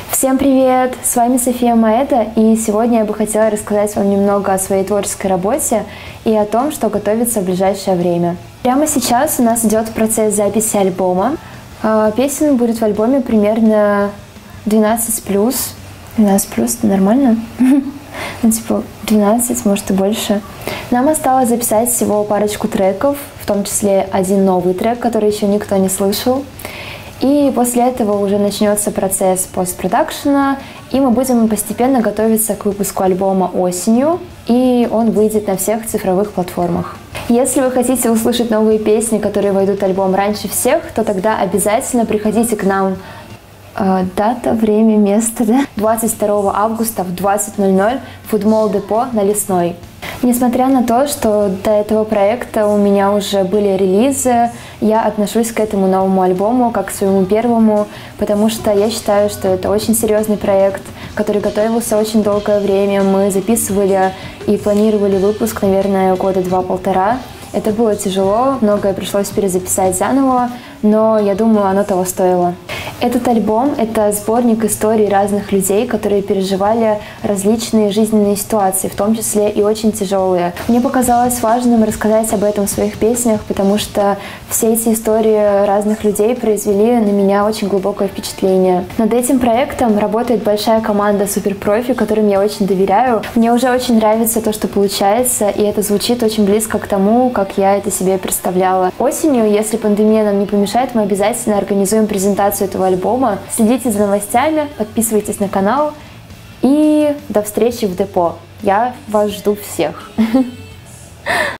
Всем привет! С вами София Маэта, и сегодня я бы хотела рассказать вам немного о своей творческой работе и о том, что готовится в ближайшее время. Прямо сейчас у нас идет процесс записи альбома. Песен будет в альбоме примерно 12+. 12+, это нормально? Ну, типа 12, может и больше. Нам осталось записать всего парочку треков, в том числе один новый трек, который еще никто не слышал. И после этого уже начнется процесс постпродакшена, и мы будем постепенно готовиться к выпуску альбома осенью, и он выйдет на всех цифровых платформах. Если вы хотите услышать новые песни, которые войдут в альбом раньше всех, то тогда обязательно приходите к нам. Дата, время, место, да? 22 августа в 20:00 в Foodmall Депо на Лесной. Несмотря на то, что до этого проекта у меня уже были релизы, я отношусь к этому новому альбому как к своему первому, потому что я считаю, что это очень серьезный проект, который готовился очень долгое время. Мы записывали и планировали выпуск, наверное, года 2-1,5. Это было тяжело, многое пришлось перезаписать заново, но я думаю, оно того стоило. Этот альбом – это сборник историй разных людей, которые переживали различные жизненные ситуации, в том числе и очень тяжелые. Мне показалось важным рассказать об этом в своих песнях, потому что все эти истории разных людей произвели на меня очень глубокое впечатление. Над этим проектом работает большая команда суперпрофи, которым я очень доверяю. Мне уже очень нравится то, что получается, и это звучит очень близко к тому, как я это себе представляла. Осенью, если пандемия нам не помешает, мы обязательно организуем презентацию этого альбома. Следите за новостями, подписывайтесь на канал и до встречи в депо. Я вас жду всех.